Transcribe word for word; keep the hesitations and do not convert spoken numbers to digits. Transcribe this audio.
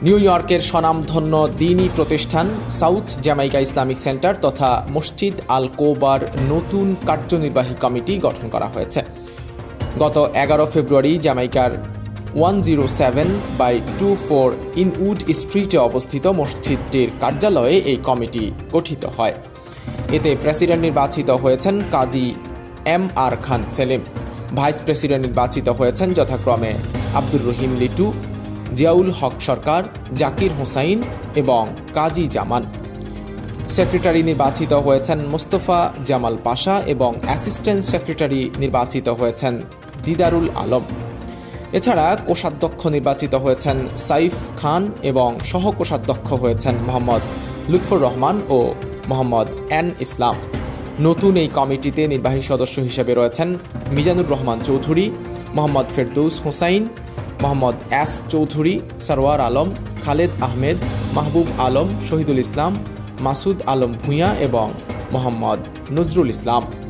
New ইয়র্কের স্বনামধন্য দ্বীনী প্রতিষ্ঠান সাউথ জ্যামাইকা ইসলামিক সেন্টার তথা মসজিদ আল কৌবার নতুন কার্যনির্বাহী কমিটি গঠন করা হয়েছে। গত এগারো ফেব্রুয়ারি জ্যামাইকার one zero seven by two four Inwood স্ট্রিটে অবস্থিত মসজিদটির কার্যালয়ে এই কমিটি গঠিত হয়। এতে প্রেসিডেন্ট নির্বাচিত হয়েছেন Kazi M R Khan Selim, vice president নির্বাচিত হয়েছেন যথাক্রমে আব্দুর রহিম লিটু, জিয়াউল হক সরকার, জাকির হোসাইন এবং কাজী জামান। সেক্রেটারি নির্বাচিত হয়েছেন মোস্তফা জামাল পাশা এবং অ্যাসিস্ট্যান্ট সেক্রেটারি নির্বাচিত হয়েছেন দিদারুল আলম। এছাড়া কোষাধ্যক্ষ নির্বাচিত হয়েছেন সাইফ খান এবং সহ কোষাধ্যক্ষ হয়েছেন মোহাম্মদ লুৎফর রহমান ও মোহাম্মদ এন ইসলাম। নতুন এই কমিটিতে নির্বাহী সদস্য হিসেবে রয়েছেন মিজানুর রহমান চৌধুরী, মোহাম্মদ ফেরদৌস হোসাইন, মোহাম্মদ এস চৌধুরী, সরওয়ার আলম, খালেদ আহমেদ, মাহবুব আলম, শহীদুল ইসলাম, মাসুদ আলম ভূঁইয়া এবং মোহাম্মদ নজরুল ইসলাম।